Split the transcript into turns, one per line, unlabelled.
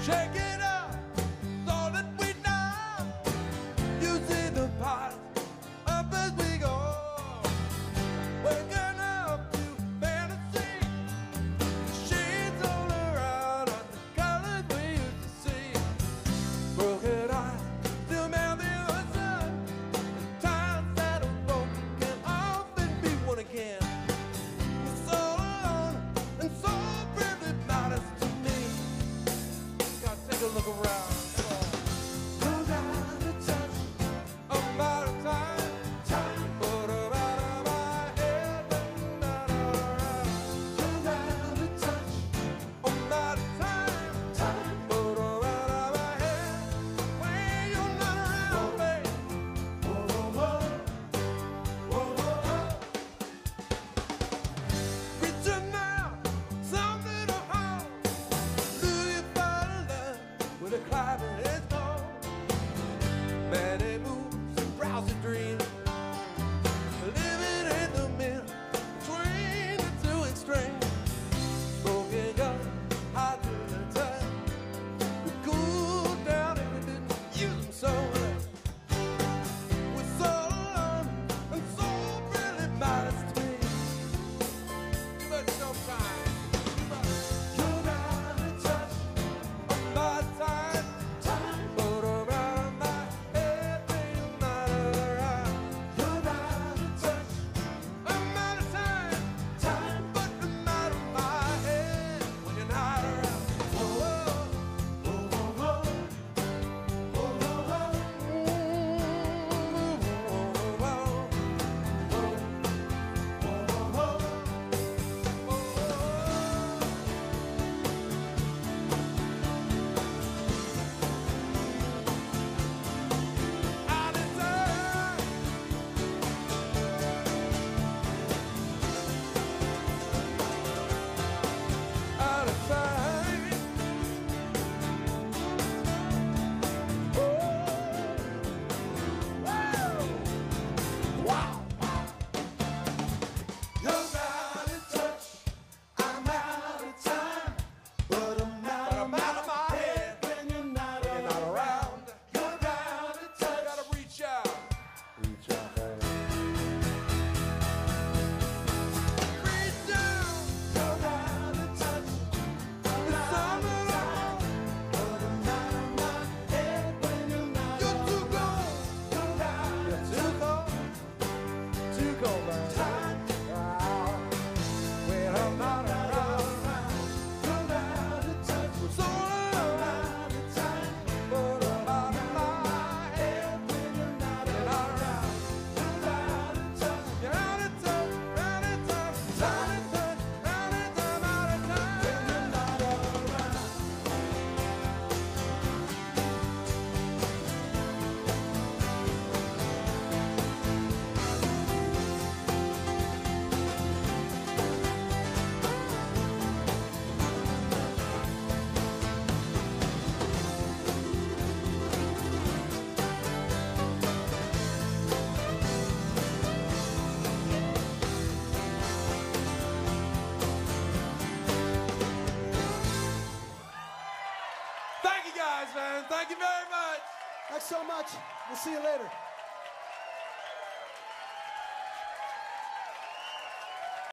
Shake it up, so that we know. You see the pot up as we go. Waking up to fantasy. Sheets all around on the colors we used to see. Broken heart, still melt the sun. The times that are broken can often be won again. We're so alone and so really matters to me. Gotta take a look around. Come down to touch. I'm out of time. Put 'em out of my head and not around. Come down to touch. I'm out of time. Put 'em out of my head when you're not around, babe. Whoa, whoa, whoa. Whoa, whoa, whoa. Reaching out, something to hold. Do you fall in love with a climbing his goal? Manic moves and drowsy dreams. Living in the middle between the two extremes. Smoking gun, hot to the touch. We cool down and we didn't use them so much. We're so alone and so really matters to me. Too much sometimes. You're out of touch. I'm out of time. Put 'em out of my head when you're not around. You're out of touch. I'm out of time. Put 'em out of my head when you're not around. Whoa, whoa. Whoa, whoa, whoa. Whoa, whoa, whoa. Whoa, whoa, whoa. Whoa, whoa, whoa. Out of time. Out of time. Wow. You're out of touch. I'm out of time. But I'm out of my head when you're not around. You're out of touch. Gotta reach out. Reach out, baby. Reach down. You're out of touch. I'm out of time. But I'm out of my head when you're not around. You're too cold. You're out. You're too cold. Too cold, man. When I'm not around. You're out of touch. We're so alone. Out of time. But I'm out of my head when you're not around. You're out of touch. You're out of touch. Out of touch. Out of touch. Out of time. Out of time. When you're not around. Thank you guys, man. Thank you very much.
Thanks so much. We'll see you later.